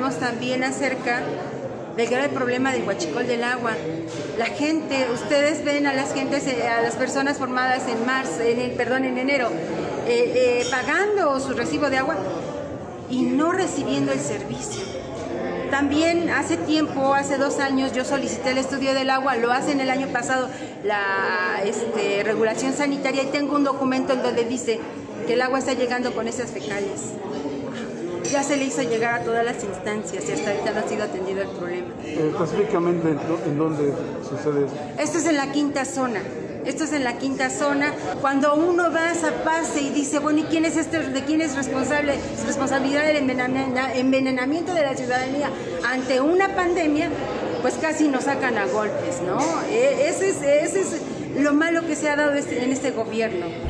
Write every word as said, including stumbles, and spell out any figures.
hablamos también acerca del grave problema del huachicol del agua. La gente, ustedes ven a las gentes, a las personas formadas en marzo, en el, perdón, en enero, eh, eh, pagando su recibo de agua y no recibiendo el servicio. También hace tiempo, hace dos años, yo solicité el estudio del agua, lo hacen el año pasado la este, regulación sanitaria, y tengo un documento en donde dice que el agua está llegando con esas fecales. Ya se le hizo llegar a todas las instancias y hasta ahorita no ha sido atendido el problema. Eh, específicamente, ¿en dónde sucede esto? Esto es en la quinta zona. Esto es en la quinta zona. Cuando uno va a Zapase y dice, bueno, ¿y quién es este, de quién es responsable? Es responsabilidad del envenenamiento de la ciudadanía ante una pandemia, pues casi nos sacan a golpes, ¿no? Ese es, ese es lo malo que se ha dado en este gobierno.